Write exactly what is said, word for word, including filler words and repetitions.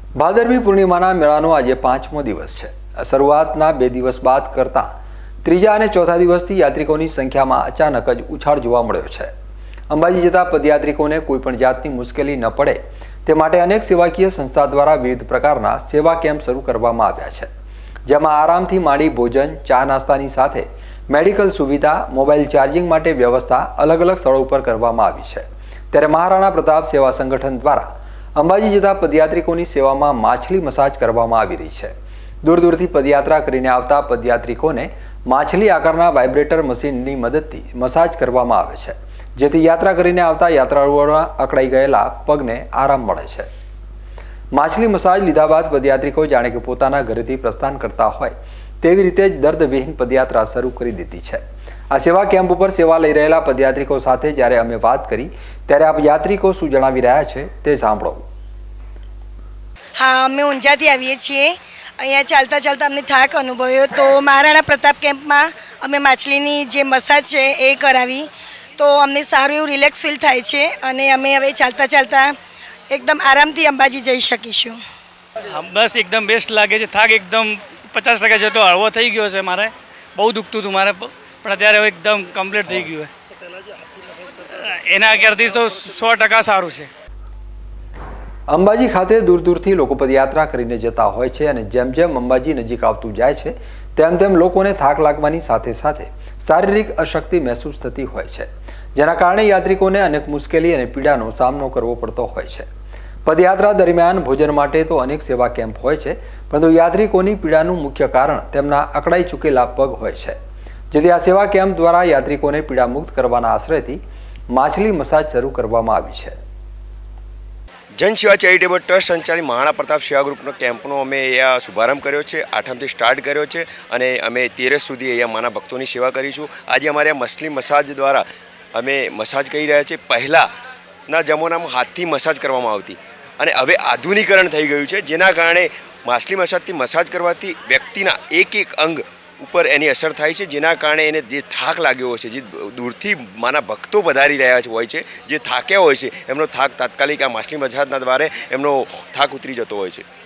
ભાદરવી પૂર્ણિમાના મેળાનો આજે પાંચમો દિવસ છે। શરૂઆતના બે દિવસ બાદ કરતા ત્રીજા અને ચોથા દિવસથી યાત્રિકોની સંખ્યામાં અચાનક જ ઉછાળ જોવા મળ્યો છે। અંબાજી જતા પદયાત્રિકોને કોઈપણ જાતની મુશ્કેલી ન પડે તે માટે અનેક સેવાકીય સંસ્થા દ્વારા વિવિધ પ્રકારના સેવા કેમ્પ શરૂ કરવામાં આવ્યા છે, જેમાં આરામથી માંડી ભોજન, ચા નાસ્તાની સાથે મેડિકલ સુવિધા, મોબાઈલ ચાર્જિંગ માટે વ્યવસ્થા અલગ અલગ સ્થળો પર કરવામાં આવી છે। ત્યારે મહારાણા પ્રતાપ સેવા સંગઠન દ્વારા અંબાજી જતા પદયાત્રિકોની સેવામાં માછલી મસાજ કરવામાં આવી રહી છે। દૂર દૂરથી પદયાત્રા કરીને આવતા પદયાત્રિકોને માછલી આકારના વાઇબ્રેટર મશીનની મદદથી મસાજ કરવામાં આવે છે, જેથી યાત્રા કરીને આવતા યાત્રાળુઓના અકળાઈ ગયેલા પગને આરામ મળે છે। માછલી મસાજ લીધા બાદ પદયાત્રિકો જાણે કે પોતાના ઘરેથી પ્રસ્થાન કરતા હોય તેવી રીતે જ દર્દવિહીન પદયાત્રા શરૂ કરી દીધી છે। આ સેવા કેમ્પ ઉપર સેવા લઈ રહેલા પદયાત્રિકો સાથે જ્યારે અમે વાત કરી ત્યારે આપ યાત્રિકો શું જણાવી રહ્યા છે તે સાંભળો। હા, અમે ઊંઝાથી આવીએ છીએ। અહીંયા ચાલતા ચાલતા અમને થાક અનુભવ્યો તો મહારાણા પ્રતાપ કેમ્પમાં અમે માછલીની જે મસાજ છે એ કરાવી તો અમને સારું એવું રિલેક્સ ફીલ થાય છે અને અમે હવે ચાલતા ચાલતા એકદમ આરામથી અંબાજી જઈ શકીશું। બસ એકદમ બેસ્ટ લાગે છે। થાક એકદમ પચાસ ટકા જેટલો હળવો થઈ ગયો છે। મારે બહુ દુખતું હતું મારે, પણ અત્યારે હવે એકદમ કમ્પ્લીટ થઈ ગયું છે। એના કરતી તો સો ટકા સારું છે। અંબાજી ખાતે દૂર દૂરથી લોકો પદયાત્રા કરીને જતા હોય છે અને જેમ જેમ અંબાજી નજીક આવતું જાય છે તેમ તેમ લોકોને થાક લાગવાની સાથે સાથે શારીરિક અશક્તિ મહેસૂસ થતી હોય છે, જેના કારણે યાત્રિકોને અનેક મુશ્કેલી અને પીડાનો સામનો કરવો પડતો હોય છે। પદયાત્રા દરમિયાન ભોજન માટે તો અનેક સેવા કેમ્પ હોય છે, પરંતુ યાત્રિકોની પીડાનું મુખ્ય કારણ તેમના અકળાઈ ચૂકેલા પગ હોય છે, જેથી આ સેવા કેમ્પ દ્વારા યાત્રિકોને પીડા મુક્ત કરવાના આશ્રયથી માછલી મસાજ શરૂ કરવામાં આવી છે। જન સેવા ચેરિટેબલ ટ્રસ્ટ સંચાલિત મહારાણા પ્રતાપ સેવા ગ્રુપનો કેમ્પનો અમે અહીંયા શુભારંભ કર્યો છે। આઠમથી સ્ટાર્ટ કર્યો છે અને અમે તેરસ સુધી અહીંયા માના ભક્તોની સેવા કરીશું। આજે અમારે માછલી મસાજ દ્વારા અમે મસાજ કરી રહ્યા છીએ। પહેલાંના જમાનામાં હાથથી મસાજ કરવામાં આવતી અને હવે આધુનિકરણ થઈ ગયું છે, જેના કારણે માછલી મસાજથી મસાજ કરવાથી વ્યક્તિના એક એક અંગ ઉપર એની અસર થાય છે, જેના કારણે એને જે થાક લાગ્યો હોય છે, જે દૂરથી માના ભક્તો પધારી રહ્યા હોય છે, જે થાક્યા હોય છે એમનો થાક તાત્કાલિક આ માછલી મસાજના દ્વારા એમનો થાક ઉતરી જતો હોય છે।